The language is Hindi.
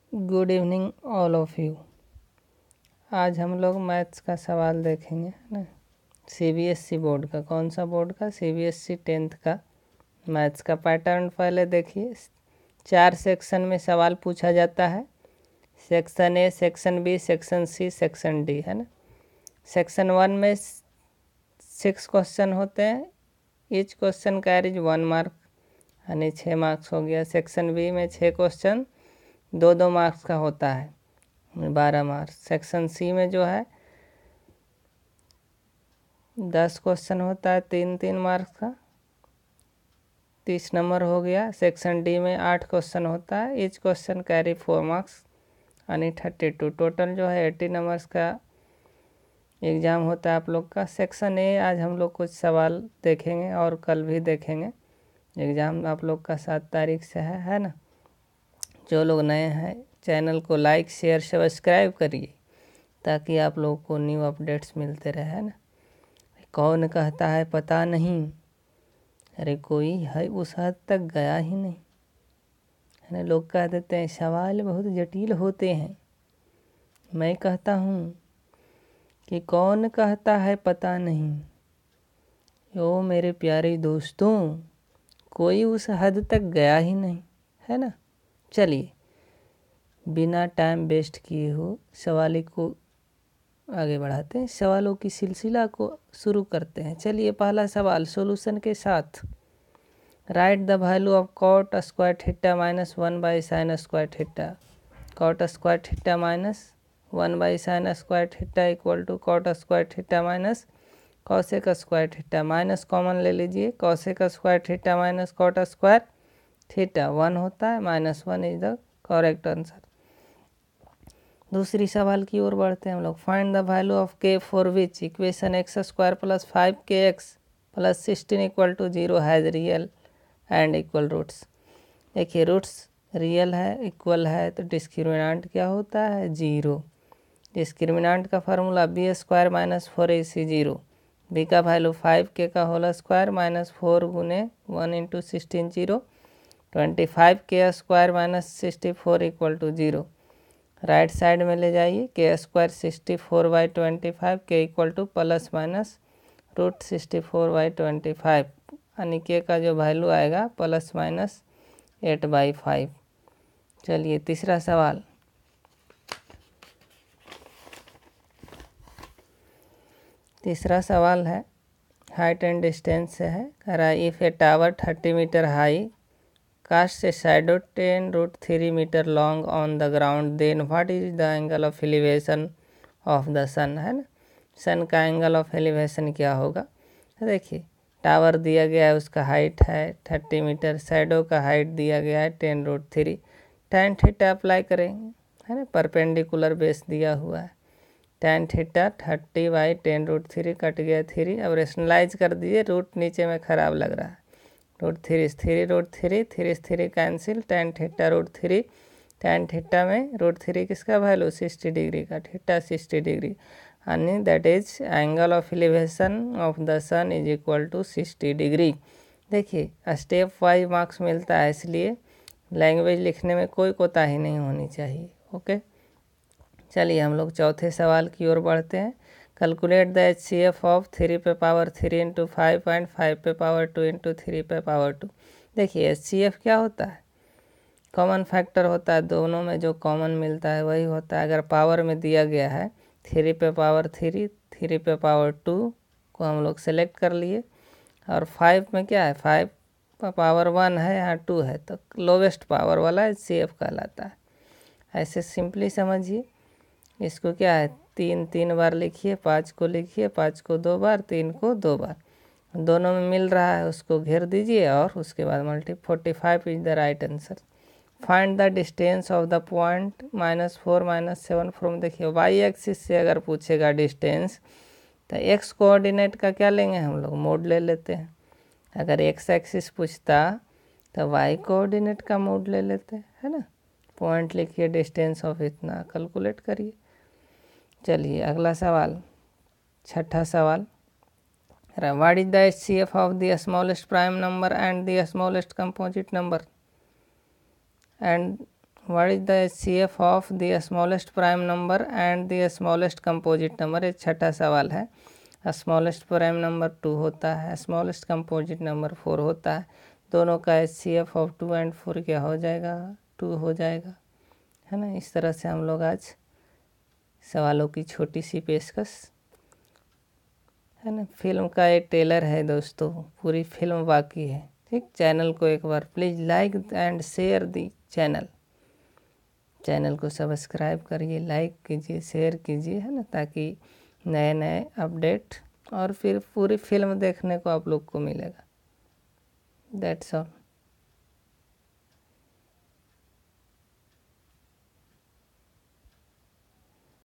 Good evening all of you. आज हम लोग मैथ्स का सवाल देखेंगे, है ना। सीबीएसई बोर्ड का, कौन सा बोर्ड का? सीबीएसई 10th का मैथ्स का पैटर्न पहले देखिए। 4 सेक्शन में सवाल पूछा जाता है। Section A, section B, section C, section D, है ना। सेक्शन 1 में 6 क्वेश्चन होते हैं। ईच क्वेश्चन कैरीज 1 मार्क, यानी 6 मार्क्स हो गया। सेक्शन बी में 6 क्वेश्चन 2-2 मार्क्स का होता है, 12 मार्क्स। सेक्शन सी में जो है 10 क्वेश्चन होता है, 3-3 मार्क्स का, 30 नंबर हो गया। सेक्शन डी में 8 क्वेश्चन होता है, ईच क्वेश्चन कैरी 4 मार्क्स, यानी 32। टोटल जो है 80 नंबर्स का एग्ज़ाम होता है आप लोग का। सेक्शन ए आज हम लोग कुछ सवाल देखेंगे और कल भी देखेंगे। एग्ज़ाम आप लोग का 7 तारीख से है ना। जो लोग नए हैं चैनल को लाइक शेयर सब्सक्राइब करिए ताकि आप लोगों को न्यू अपडेट्स मिलते रहे, है ना। कौन कहता है पता नहीं, अरे कोई है उस हद तक गया ही नहीं, है ना। लोग कह देते हैं सवाल बहुत जटिल होते हैं। मैं कहता हूँ कि कौन कहता है पता नहीं। ओ मेरे प्यारे दोस्तों, कोई उस हद तक गया ही नहीं, है ना। चलिए बिना टाइम वेस्ट किए हो सवाल को आगे बढ़ाते हैं, सवालों की सिलसिला को शुरू करते हैं। चलिए पहला सवाल सॉल्यूशन के साथ। Write the value of cot square theta minus 1/sin square theta. Cot square theta minus 1/sin square theta equal to cot square theta minus cosec square theta. Minus common ले लीजिए, cosec square theta minus cot square theta 1 होता है, -1 इज द करेक्ट आंसर। दूसरी सवाल की ओर बढ़ते हैं हम लोग। Find the value of K for which equation X square plus 5kx plus 16 equal to 0 has real and equal roots. देखिए रूट्स रियल है, इक्वल है, तो डिस्क्रिमिनेंट क्या होता है? 0। डिस्क्रिमिनेंट का formula B square minus 4ac 0। B का वैल्यू 5k का होल स्क्वायर माइनस 4 गुने 1 इंटू 16 0, 25k स्क्वायर minus 64 equal to 0। Right side में ले जाइए, K square 64/25 K equal to plus minus root 64/25, यानी के का जो वैल्यू आएगा प्लस माइनस 8/5। चलिए तीसरा सवाल। तीसरा सवाल है हाइट एंड डिस्टेंस से है। कह रहा है if a tower 30 metre high cast a shadow 10√3 metre long on the ground, then what is the angle of elevation of the sun, है ना। सन का एंगल ऑफ एलिवेशन क्या होगा? देखिए टावर दिया गया है, उसका हाइट है 30 मीटर, शैडो का हाइट दिया गया है 10√3। tan थीटा अप्लाई करेंगे, है ना। परपेंडिकुलर बेस दिया हुआ है। tan थीटा 30/10√3 कट गया 3। अब रेशनलाइज कर दीजिए, रूट नीचे में ख़राब लग रहा है। √3 cancel, tan theta √3। tan theta में √3 किसका वैल्यू? 60 डिग्री का, थीटा 60 डिग्री, यानी that is angle of elevation of the sun is equal to 60 degree. देखिए स्टेप वाइज मार्क्स मिलता है, इसलिए लैंग्वेज लिखने में कोई कोताही नहीं होनी चाहिए। ओके, चलिए हम लोग चौथे सवाल की ओर बढ़ते हैं। कैलकुलेट द HCF ऑफ 3 पे पावर 3 इंटू 5 एंड 5 पे पावर 2 इंटू 3 पे पावर 2। देखिए HCF क्या होता है? कॉमन फैक्टर होता है, दोनों में जो कॉमन मिलता है वही होता है। अगर पावर में दिया गया है 3 पे पावर 3, 3 पे पावर 2 को हम लोग सेलेक्ट कर लिए, और 5 में क्या है? 5 पे पावर 1 है, यहाँ 2 है, तो लोवेस्ट पावर वाला HCF कहलाता है। ऐसे सिंपली समझिए। इसको क्या है, 3 बार लिखिए, 5 को लिखिए, 5 को 2 बार, 3 को 2 बार, दोनों में मिल रहा है उसको घेर दीजिए और उसके बाद 45 is the right answer. Find the distance of the point -4 -7 from. देखिए वाई एक्सिस से अगर पूछेगा डिस्टेंस तो एक्स कोऑर्डिनेट का क्या लेंगे हम लोग? मोड ले लेते हैं। अगर एक्स एक्सिस पूछता तो वाई कोऑर्डिनेट का मोड ले लेते हैं, है ना। पॉइंट लिखिए, डिस्टेंस ऑफ इतना कैलकुलेट करिए। चलिए अगला सवाल, छठा सवाल। What is the HCF of the smallest prime number and the smallest composite number, and what is the HCF of the smallest prime number and the smallest composite number. एक छठा सवाल है। स्मॉलेस्ट प्राइम नंबर 2 होता है, स्मॉलेस्ट कंपोजिट नंबर 4 होता है। दोनों का HCF ऑफ 2 एंड 4 क्या हो जाएगा? 2 हो जाएगा, है ना। इस तरह से हम लोग आज सवालों की छोटी सी पेशकश, है ना। फिल्म का एक ट्रेलर है दोस्तों, पूरी फिल्म बाकी है। ठीक, चैनल को एक बार please like and share the channel को सब्सक्राइब करिए, लाइक कीजिए, शेयर कीजिए, है ना, ताकि नए नए अपडेट और फिर पूरी फिल्म देखने को आप लोग को मिलेगा। That's all.